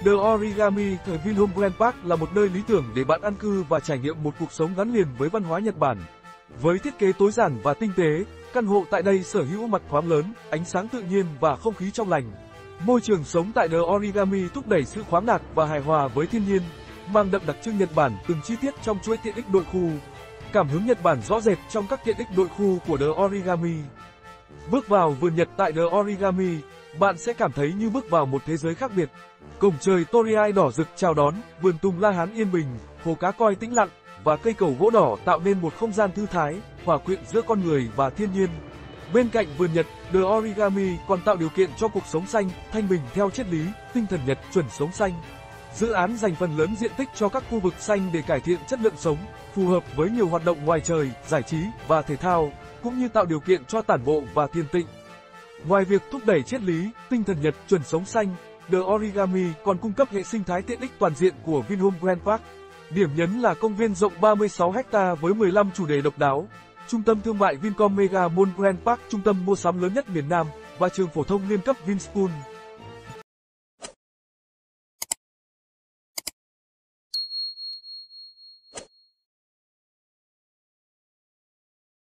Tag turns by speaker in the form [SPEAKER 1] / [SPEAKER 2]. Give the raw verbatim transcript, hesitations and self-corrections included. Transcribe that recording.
[SPEAKER 1] The Origami thời Vinhome Grand Park là một nơi lý tưởng để bạn an cư và trải nghiệm một cuộc sống gắn liền với văn hóa Nhật Bản. Với thiết kế tối giản và tinh tế, căn hộ tại đây sở hữu mặt thoáng lớn, ánh sáng tự nhiên và không khí trong lành. Môi trường sống tại The Origami thúc đẩy sự khoáng đạt và hài hòa với thiên nhiên, mang đậm đặc trưng Nhật Bản từng chi tiết trong chuỗi tiện ích nội khu. Cảm hứng Nhật Bản rõ rệt trong các tiện ích nội khu của The Origami. Bước vào vườn Nhật tại The Origami, bạn sẽ cảm thấy như bước vào một thế giới khác biệt. Cổng trời Toriai đỏ rực chào đón, vườn tùng La Hán yên bình, hồ cá coi tĩnh lặng và cây cầu gỗ đỏ tạo nên một không gian thư thái, hòa quyện giữa con người và thiên nhiên. Bên cạnh vườn Nhật, The Origami còn tạo điều kiện cho cuộc sống xanh, thanh bình theo triết lý, tinh thần Nhật chuẩn sống xanh. Dự án dành phần lớn diện tích cho các khu vực xanh để cải thiện chất lượng sống, phù hợp với nhiều hoạt động ngoài trời, giải trí và thể thao, cũng như tạo điều kiện cho tản bộ và thiền tịnh. Ngoài việc thúc đẩy triết lý, tinh thần Nhật chuẩn sống xanh, The Origami còn cung cấp hệ sinh thái tiện ích toàn diện của Vinhome Grand Park. Điểm nhấn là công viên rộng ba mươi sáu héc ta với mười lăm chủ đề độc đáo, trung tâm thương mại Vincom Mega Mall Grand Park, trung tâm mua sắm lớn nhất miền Nam, và trường phổ thông liên cấp Vinschool.